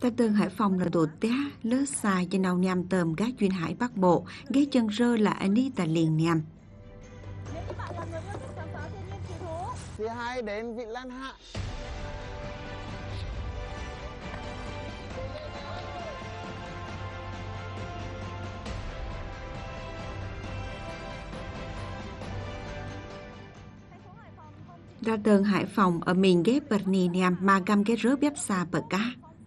Ta tường Hải Phòng là đồ té lỡ xài trên đầu nhằm tầm gác duyên hải Bắc Bộ, ghé chân rơ là Anita liền nhằm. Nếu như bạn là người yêu thích khám phá thiên nhiên kỳ thú thì hãy đến Vịnh Lan Hạ. Ra tường Hải Phòng ở miền ghép bờ nì nhằm mà găm cái rớ bếp xa bờ cá.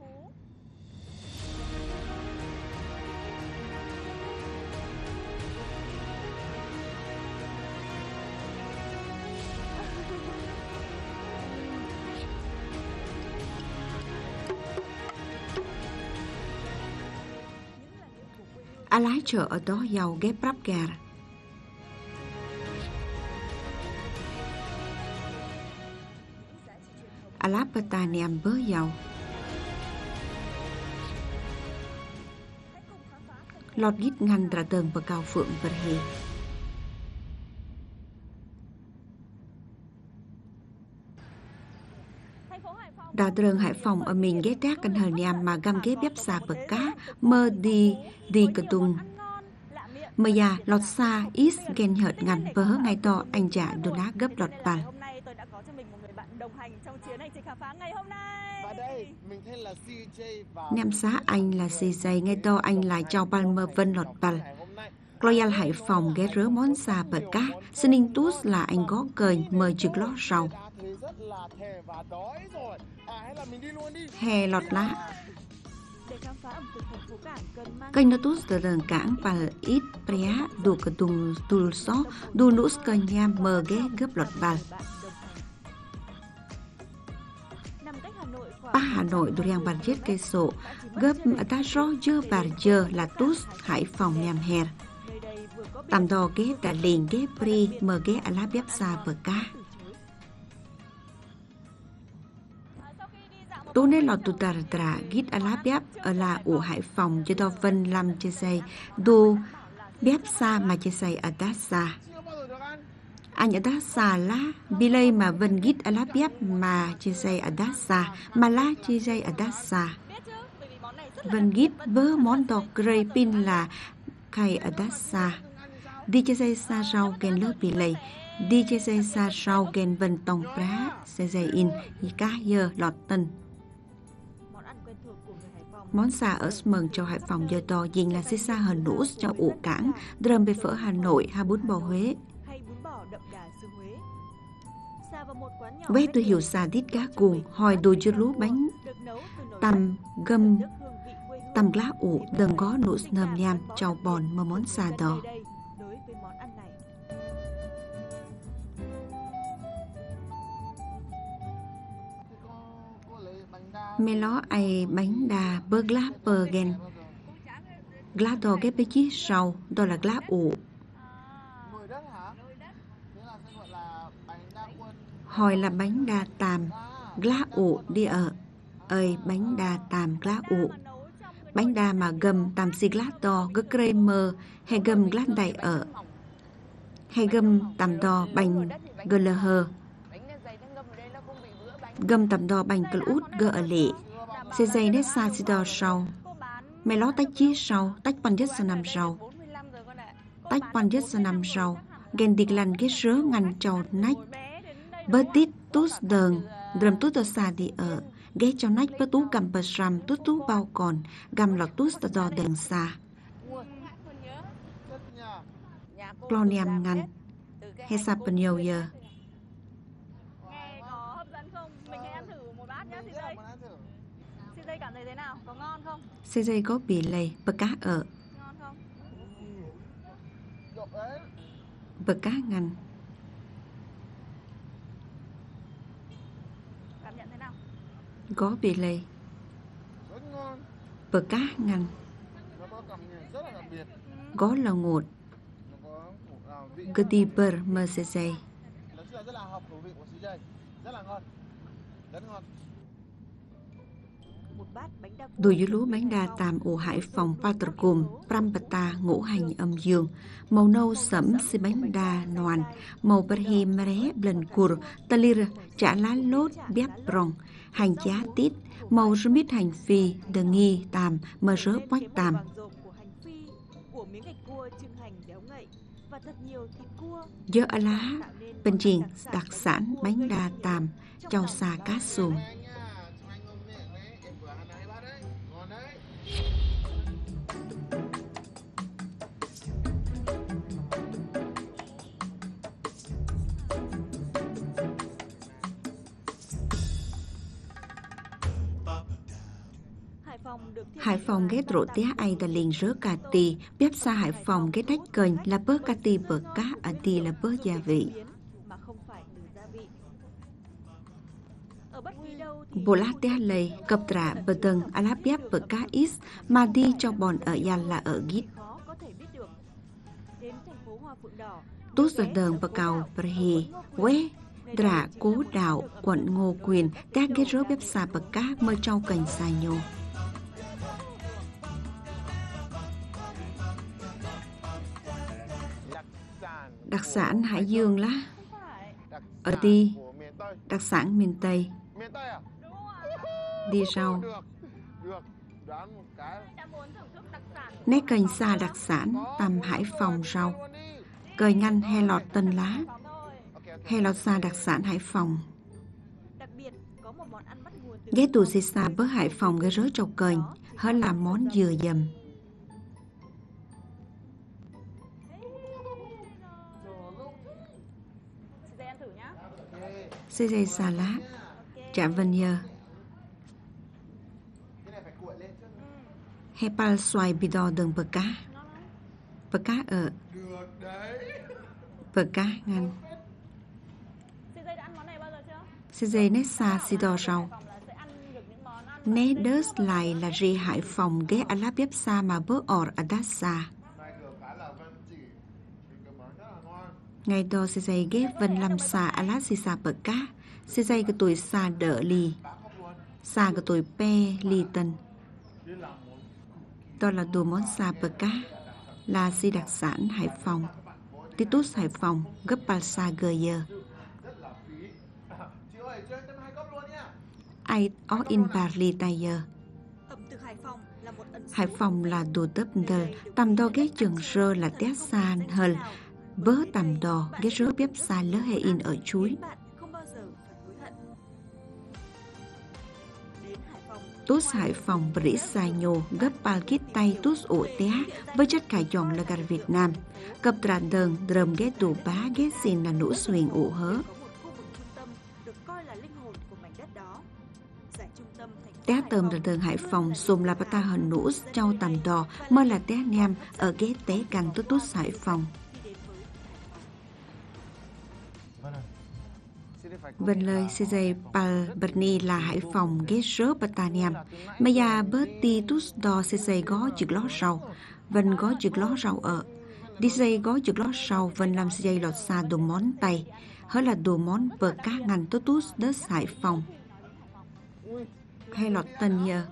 Á lái chợ ở đó giàu ghép rắp gà. Á láp bà ta nèm bớ giàu. Lọt gít ngăn ra tường bà cao phượng bờ hì. Đà tường Hải Phòng ở miền ghé trác canh hờ nhằm mà găm ghép bếp xa bờ cá mơ đi cờ tung. Mơ già lọt xa ít ghen hợt ngăn bớ ngay to anh trả đồ ná gấp lọt bàn. Hôm nay tôi đã có cho mình một người bạn đồng hành trong chuyến hành trình khám phá ngày hôm nay. Và đây, mình tên là CJ và Nam xá anh là CJ, ngay to anh là Châu Ban Mơ Vân lọt bàn. Royal Hải Phòng ghé rớ món xa bờ cá, Sninh Tút là anh gó cời mời trực lót sau. Hè lọt lá. Kênh nó tút từ rừng cảng và ít prea đủ cả tùng tùl xó đủ nút kênh nham mờ ghé gấp lọt bàn. Ba Hà Nội đủ riêng bàn chết cây sổ gấp ta rõ dơ bàn dơ là tút Hải Phòng nhằm hèr. Tạm đò ghé đã liền ghé pri mờ ghé à lá bếp xa bờ cá. Tú nên lọt tụ tà trà gít à lá bếp ở là ủ Hải Phòng cho đo vân làm chê xây đu bếp xa mà chê xây ở đá xa. Anh ở đá xa lá bi lây mà vân gít à lá bếp mà chê xây ở đá xa mà lá chê xây ở đá xa. Vân gít bớ món đọc grey pin là khay ở đá xa. Đi chê xây xa rau ghen lớp bi lây. Đi chê xây xa rau ghen vân tông prá xây xây in cá dơ lọt tân. Món xà ở mừng cho Hải Phòng giờ to dình là xí xa hờn nũ cho ủ cảng, drâm bê phở Hà Nội, ha bún bò Huế. Quét tôi hiểu xà đít cá cuồng, hỏi đùi chưa lú bánh, tằm, gâm, tằm lá ủ, đừng có nụ nầm nham, trầu bòn mà món xà đỏ. Mê ló ai bánh đà bơ glá bơ gen. Glá đò ghép bê chí sầu, đó là glá ủ. Hỏi là bánh đà tàm, glá ủ đi ở. Ơi bánh đà tàm glá ủ. Bánh đà mà gầm tàm xì glá đò gơ creamer hay gầm glá đầy ở. Hay gầm tàm đò bánh gơ lơ hơ. Gầm tầm đo bánh cơ út gơ ở lệ. Xe dây nét xa xì đo sau. Mẹ ló tách chí sau, tách pan nhất sa nằm sau. Tách pan nhất sa nằm sau. Ghen địch lằn ghét rớ ngăn trầu nách. Bơ tít tút đờn, drầm tút đo xa đi ở. Ghét cho nách bơ tú cầm bơ sầm tút tú bao còn. Gầm lọt tút đo đờn xa. Cloniam ngăn. Hay sạp bần nhiều giờ. CJ cảm thấy thế nào? Có ngon không? CJ có bị lầy, bờ cá ở. Ngon không? Bờ cá ngăn. Cảm nhận thế nào? Có bị lầy. Bờ cá ngăn. Có là ngột. Cứ đi bờ mơ CJ. Rất là hợp khẩu vị của CJ. Rất là ngon. Rất ngon. Đùi dưới lúa bánh đa tam ủ Hải Phòng Patricum Prampata ngũ hành âm dương. Màu nâu sẫm xi bánh đa noàn. Màu berhi mre blenkur talir chả lá lốt biếp rong. Hành giá tít. Màu rmít hành phi đờ nghi tam mơ rớ quách tam. Dơ á lá bên triển đặc sản bánh đa tam châu xa cá xuồng. Hải Phòng ghét rộ tía ai đã liền rớ cà tì, bếp xa Hải Phòng ghét đách cờnh là bớt cà tì bờ cá, ở tì là bớt gia vị. Bộ lá tía lầy, cập trả bờ tầng, á lá bếp bờ cá ít, mà đi cho bọn ở dàn là ở gít. Tốt giật đờn bờ cầu bờ hì, quế, đả cố đạo, quận Ngô Quyền, tía ghét rớ bếp xa bờ cá mơ trâu cành xài nhô. Đặc sản Hải Dương lá. Ở đi đặc sản miền Tây. Đi rau. Nét cành xa đặc sản tầm Hải Phòng rau. Cời ngăn he lọt tân lá. He lọt xa đặc sản Hải Phòng. Ghé tù xì xa bớ Hải Phòng ghé rớ trâu cờnh. Hớ làm món dừa dầm. CJ salad, chả vân nhờ. Hepal xoài bì đò đường bờ cá. Bờ cá ở. Bờ cá ngăn. CJ nét xa xì đò rau. Nét đớt lại là ri Hải Phòng ghé á lá bếp xa mà bớ ọt ở đá xa. Ngày đó sẽ dây ghé vân lâm xa á lá xì xa bờ cá. Sẽ dây cái tuổi xa đỡ lì. Xa cái tuổi pe lì tân. Đó là đồ món xa bờ cá. Là xì đặc sản Hải Phòng. Titus Hải Phòng gấp bal xa gờ giờ. Ai ó in bà lì tay giờ. Hải Phòng là đồ tấp đờ. Tầm đo ghé chừng rơ là tét xa hờl. Bớ tầm đò ghé rớ bếp xa lỡ hệ in ở chuối. Tốt Hải Phòng bỉ xa nhô gấp bal kít tay tốt ổ té với chất cải giòn là gà Việt Nam. Cập tràn đờn drầm ghé tù bá ghé xin là nụ xuyên ổ hớ. Té tầm là đờn Hải Phòng xùm là bà ta hần nụ châu tầm đò mơ là té nem ở ghé té cằn tốt Hải Phòng. Vân lời CJ Palberni là Hải Phòng ghé rớ Bataniam. Maya bớt ti tút đo CJ gó chực ló rau. Vân gó chực ló rau ở. DJ gó chực ló rau Vân làm CJ lọt xa đồ món tay. Hớ là đồ món bờ cá ngành tốt tút đớt Hải Phòng. Hay lọt tân nhờ.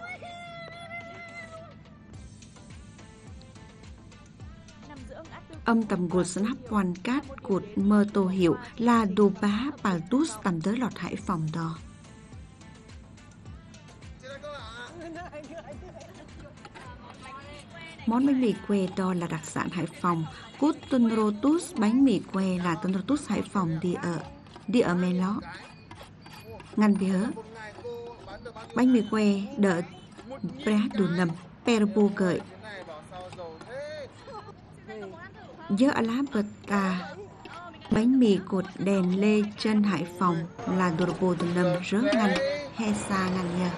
Âm tầm gột snap quan cát cột mơ tô hiệu là đồ bá paltus tầm tới lọt Hải Phòng đó. Món bánh mì que đó là đặc sản Hải Phòng. Cút tân rotus bánh mì que là tân rotus Hải Phòng đi ở mê ló. Ngăn bì hớ. Bánh mì que đỡ bá đủ nầm perbu gợi. Dớ á lá bật ta bánh mì cột đèn lê chân Hải Phòng là đồ bồ đồ nầm rớt ngăn he xa ngăn nhờ.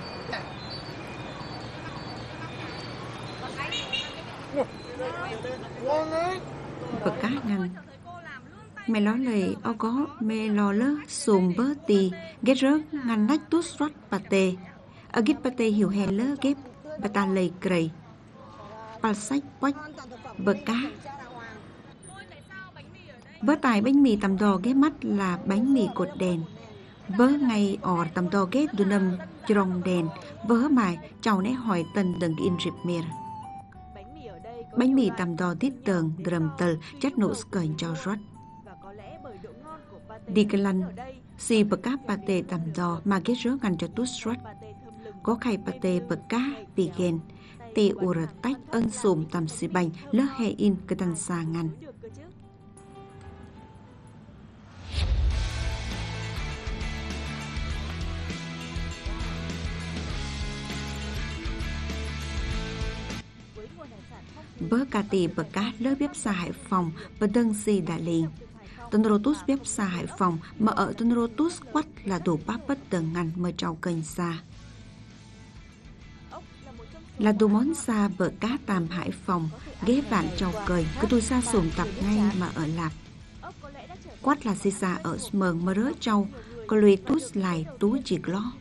Bật cá ngăn. Mẹ ló lời ô có mẹ lò lơ xùm bớ tì ghét rớt ngăn nách tút rót bà tê. Ở ghét bà tê hiểu hèn lơ ghép bà ta lời krầy. Bà sách quách bật cá. Bớ tài bánh mì tầm đò ghé mắt là bánh mì cột đèn. Vớ ngay ở tầm đo ghét đu nâm trong đèn, vớ mài cháu nét hỏi tân đừng in rịp mìa. Bánh mì tầm đo tít tường, drầm tờ, chất nụ skờn cho rót. Đi cái lăn, si bậc cá pate tầm đo mà ghét rớ ngăn cho tút rót. Có khay pate bậc cá bị ghen, tì ủ rật tách ơn xùm tầm xì bánh lỡ hệ in cái tần xa ngăn. Bớ cà tì bậc cá lỡ bếp xa Hải Phòng và đơn si Đà Liên. Tân Rotus bếp xa Hải Phòng mà ở Tân Rotus quách là đồ bắp bất tầng ngăn mơ trao kênh xa. Là đồ món xa bờ cá tàm Hải Phòng, ghế bạn trao cười, cứ tôi xa xùm tập ngay mà ở Lạp. Quát là si xa ở Smờn mà rớ trao, có lùi tút lại tú chỉ lo.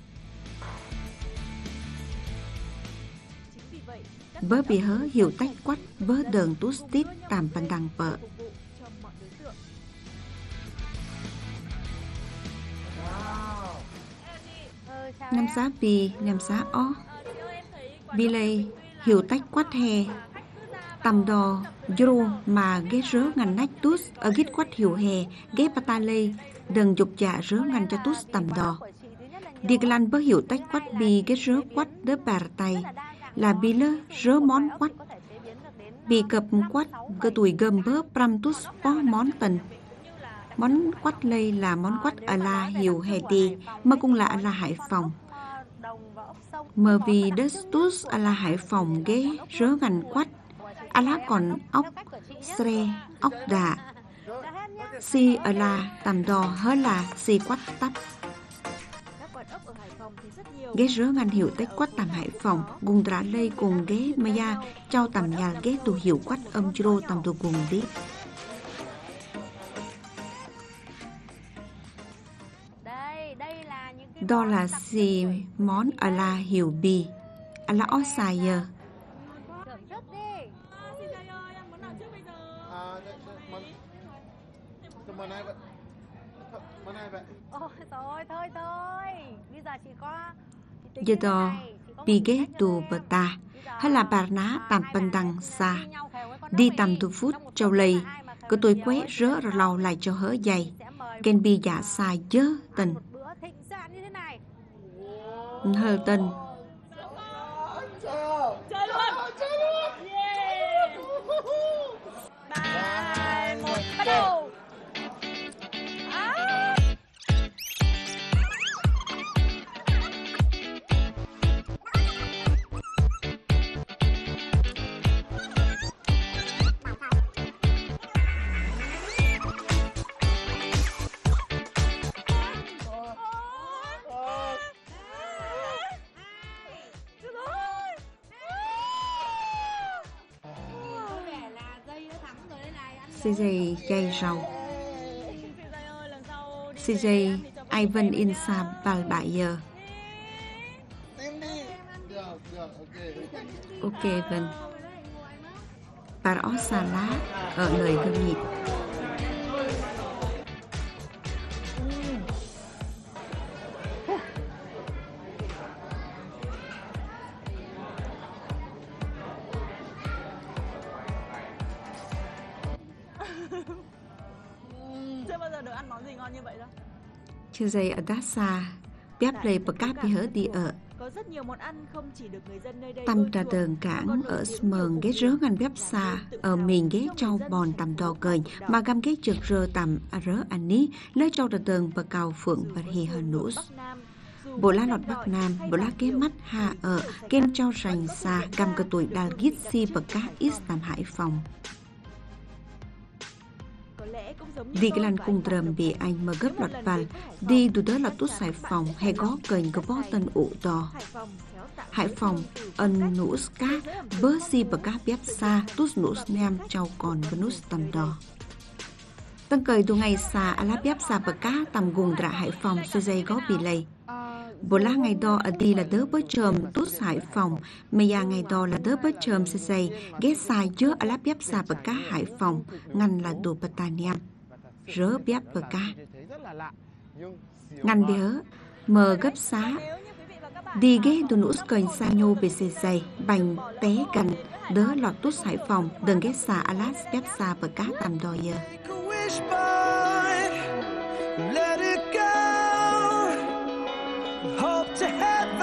Bớ bị hớ hiểu tách quách, bớ đờn tút tít tàm bàn đằng bờ. Năm xá bì, năm xá ó. Bì lây hiểu tách quát hè. Tầm đò dô mà ghé rớ ngành nách tút ở ghét quát hiểu hè, ghé bà lây đừng dục dạ rớ ngành cho tút tầm đò. Đi cái lăn bớ hiểu tách quát bì ghé rớ quát đớ bà tay là bì lơ rớ món quát. Bì cập quát cơ tuổi gầm bớ pram tút có món tần. Món quát lây là món quát ở là hiểu hè đi mà cũng là Hải Phòng. Mà vì đất tút ở là Hải Phòng ghé rớ ngành quát. Lá còn ốc sre, ốc đà. Si ở là tầm đò hớ là si quát tắp. Ghé rớ ngành hiểu tách quát tầm Hải Phòng, gùng trả lây cùng ghé maya trao tầm nhà ghé tù hiểu quát âm chô tầm tù cùng đi. Đó là si món ở là hiểu bì, ở là ó xài giờ. Món này vậy? Món này vậy? Ôi thôi, bây giờ chỉ có... Giờ đó, bì ghé tù bờ ta, hay là bà ná tạm bần đằng xa. Đi tầm tù phút trâu lây, cứ tôi quét rớ rồi lau lại cho hớ dày. Ghen bì dạ xài dớ tình. Hờ tình. Chơi luôn! Yeah! 3, 2, 1, bắt đầu! CJ chay rau. CJ Ivan Insa Balbayer. Ok Vân. Bà ó xa lá ở lời gương nhịp. Chưa bao giờ được ăn món gì ngon như vậy đâu. Chưa dây ở đá xa, bếp lây bậc cáp đi hớ đi ở. Có rất nhiều món ăn không chỉ được người dân nơi đây Tâm trà tờn cảng ở Smờn ghé rớ ngăn bếp xa, ở miền ghé trâu bòn tầm đò cờnh, mà găm ghé trực rơ tầm rớ anh ní, lấy trâu trà tờn và cầu phượng và hì hờ nούς. Bộ lá nọt Bắc Nam, bộ lá kế mắt hà ở, ken trao rành xa, găm cơ tuổi đal gít si bậc cá ít tầm Hải Phòng. Đi cái lần cung trầm bị anh mà gấp lọt vào, đi đủ đó là tút Hải Phòng hay có kênh có bó tân ụ to. Hải Phòng, ân nũ cá, bớ si bậc cá bếp xa, tút nũ nam trao còn với nút tầm đỏ. Tân cười đủ ngày xa, lá bếp xa bậc cá tầm gùng rạ Hải Phòng, xôi dây có bị lầy. Bộ lá ngày đó ở đi là đỡ bớt trầm tút Hải Phòng, mà già ngày đó là đỡ bớt trầm xôi dây, ghé xa dớ lá bếp xa bậc cá Hải Phòng, ngăn là đồ bật tà niệm. Rớ bếp bờ cá. ngăn béo mờ gấp xá đi ghé đồ nút cành xa nhô về xe dày bành té gần đỡ lọt tút Hải Phòng đừng ghé xa Alas ghép xa và cá tầm đòi giờ Let it go. Hope to heaven.